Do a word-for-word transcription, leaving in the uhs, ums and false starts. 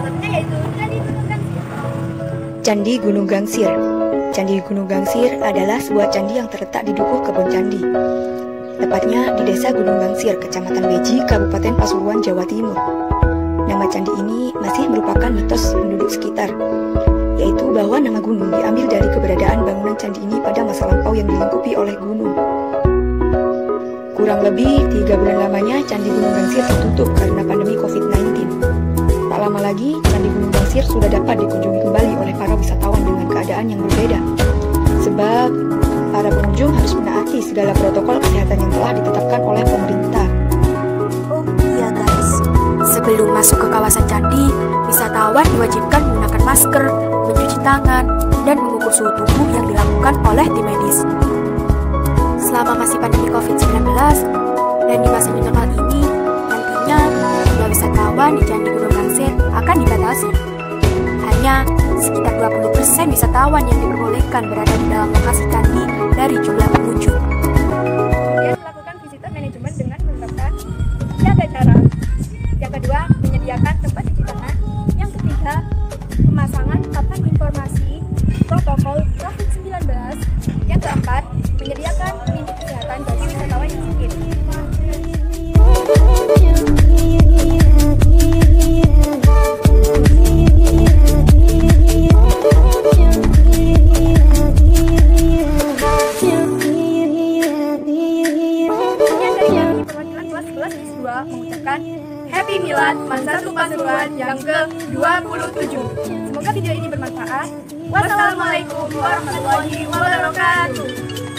contohnya yaitu Candi Gunung Gangsir. Candi Gunung Gangsir. Candi Gunung Gangsir adalah sebuah candi yang terletak di Dukuh Kebon Candi. Tepatnya di Desa Gunung Gangsir, Kecamatan Beji, Kabupaten Pasuruan, Jawa Timur. Nama candi ini masih merupakan mitos penduduk sekitar, yaitu bahwa nama gunung diambil dari keberadaan bangunan candi ini pada masa lampau yang dilingkupi oleh gunung. Kurang lebih tiga bulan lamanya Candi Gunung Gangsir tertutup karena pandemi covid sembilan belas. Tak lama lagi, Candi Gunung Gangsir sudah dapat dikunjungi kembali oleh para wisatawan dengan keadaan yang berbeda. Sebab para pengunjung harus menaati segala protokol kesehatan yang telah ditetapkan oleh pemerintah. Oh iya guys, sebelum masuk ke kawasan candi, wisatawan diwajibkan menggunakan masker, mencuci tangan, dan mengukur suhu tubuh yang dilakukan oleh tim medis. Selama masih pandemi covid sembilan belas dan di masa new normal ini, nantinya jumlah wisatawan di Candi Gunung Gangsir akan dibatasi. Hanya sekitar dua puluh persen wisatawan yang diperbolehkan berada di dalam lokasi candi dari jumlah pengunjung. Kemudian melakukan visitor manajemen dengan menerapkan jaga jarak. Yang kedua, menyediakan tempat cuci tangan. Yang ketiga, pemasangan papan informasi protokol covid sembilan belas. Yang keempat, menyediakan klinik kesehatan bagi wisatawan yang sakit. Mengucapkan Happy Milad Mansatu Pasuruan yang ke dua puluh tujuh. Semoga video ini bermanfaat. Wassalamualaikum warahmatullahi wabarakatuh.